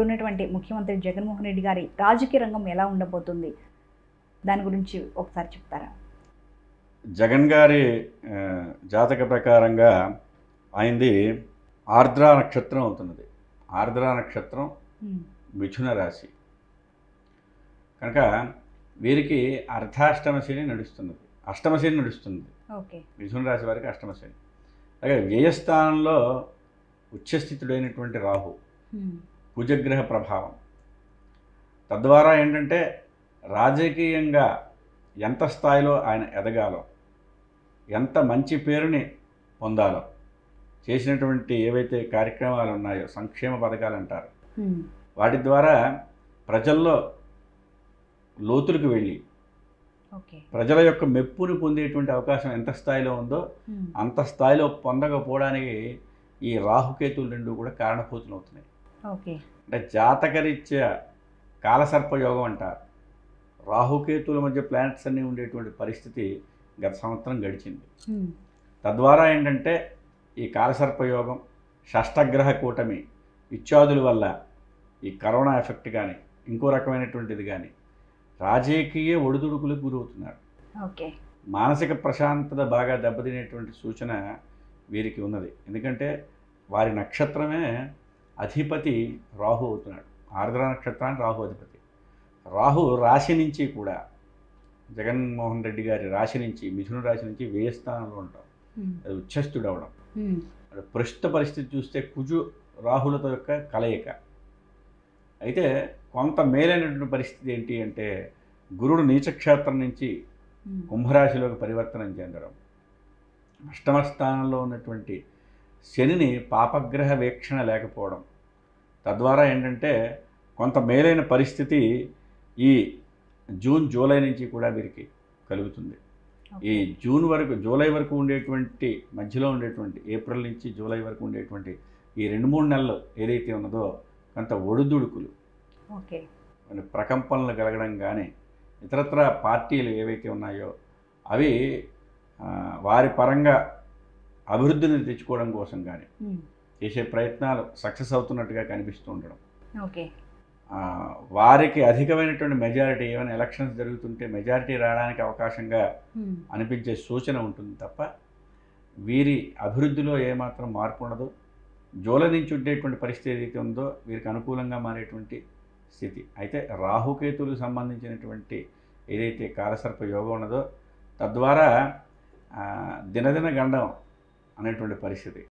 ఇప్పుడున్నటువంటి ముఖ్యమంత్రి జగన్మోహన్ రెడ్డి గారి రాజకీయ రంగం ఎలా ఉండబోతుంది? దాని గురించి ఒకసారి చెప్తారా? జగన్ గారి జాతక ప్రకారంగా ఆయనది ఆర్ద్ర నక్షత్రం అవుతున్నది. ఆర్ద్ర నక్షత్రం మిథున రాశి కనుక వీరికి అర్ధాష్టమ శని నడుస్తున్నది, అష్టమ శని నడుస్తున్నది. మిథున రాశి వారికి అష్టమ శని. అలాగే వ్యయస్థానంలో ఉచ్చస్థితుడైనటువంటి రాహు, కుజగ్రహ ప్రభావం. తద్వారా ఏంటంటే రాజకీయంగా ఎంత స్థాయిలో ఆయన ఎదగాలో, ఎంత మంచి పేరుని పొందాలో, చేసినటువంటి ఏవైతే కార్యక్రమాలు ఉన్నాయో సంక్షేమ పథకాలు అంటారు, వాటి ద్వారా ప్రజల్లో లోతులకు వెళ్ళి ప్రజల యొక్క మెప్పుని పొందేటువంటి అవకాశం ఎంత స్థాయిలో ఉందో అంత స్థాయిలో పొందకపోవడానికి ఈ రాహుకేతులు రెండు కూడా కారణభూతులు అవుతున్నాయి. అంటే జాతకరీత్యా కాలసర్పయోగం అంటారు. రాహుకేతుల మధ్య ప్లానెట్స్ అన్నీ ఉండేటువంటి పరిస్థితి గత సంవత్సరం గడిచింది. తద్వారా ఏంటంటే ఈ కాలసర్పయోగం, షష్టగ్రహ కూటమి ఇత్యాదుల వల్ల ఈ కరోనా ఎఫెక్ట్ కానీ ఇంకో రకమైనటువంటిది కానీ రాజకీయ ఒడిదుడుకులకు గురవుతున్నారు. మానసిక ప్రశాంతత బాగా దెబ్బతినేటువంటి సూచన వీరికి ఉన్నది. ఎందుకంటే వారి నక్షత్రమే అధిపతి రాహు అవుతున్నాడు. ఆర్ద్ర నక్షత్రానికి రాహు అధిపతి. రాహు రాశి నుంచి కూడా జగన్మోహన్ రెడ్డి గారి రాశి నుంచి, మిథున రాశి నుంచి వ్యయస్థానంలో ఉంటాం. అది ఉచ్చస్థుడు అవడం. ప్రస్తుత పరిస్థితి చూస్తే కుజు రాహులతో యొక్క కలయిక. అయితే కొంత మేలైనటువంటి పరిస్థితి ఏంటి అంటే గురుడు నీచక్షేత్రం నుంచి కుంభరాశిలోకి పరివర్తనం చెందడం, అష్టమ స్థానంలో ఉన్నటువంటి శనిని పాపగ్రహ వీక్షణ లేకపోవడం, తద్వారా ఏంటంటే కొంత మేలైన పరిస్థితి ఈ జూన్ జూలై నుంచి కూడా వీరికి కలుగుతుంది. ఈ జూలై వరకు ఉండేటువంటి మధ్యలో ఉండేటువంటి ఏప్రిల్ నుంచి జూలై వరకు ఉండేటువంటి ఈ 2-3 నెలలు ఏదైతే ఉన్నదో కొంత ఒడిదుడుకులు, ప్రకంపనలు కలగడం కానీ ఇతరత్ర పార్టీలు ఏవైతే ఉన్నాయో అవి వారి పరంగా అభివృద్ధిని తెచ్చుకోవడం కోసం కానీ చేసే ప్రయత్నాలు సక్సెస్ అవుతున్నట్టుగా కనిపిస్తూ ఉండడం, వారికి అధికమైనటువంటి మెజారిటీ, ఏమైనా ఎలక్షన్స్ జరుగుతుంటే మెజారిటీ రావడానికి అవకాశంగా అనిపించే సూచన ఉంటుంది తప్ప వీరి అభివృద్ధిలో ఏమాత్రం మార్పు ఉండదు. జూలై నుంచి ఉండేటువంటి పరిస్థితి ఏదైతే ఉందో వీరికి అనుకూలంగా మారేటువంటి స్థితి. అయితే రాహుకేతులకు సంబంధించినటువంటి ఏదైతే కాలసర్ప యోగం ఉన్నదో తద్వారా దినదిన గండం అనేటువంటి పరిస్థితి.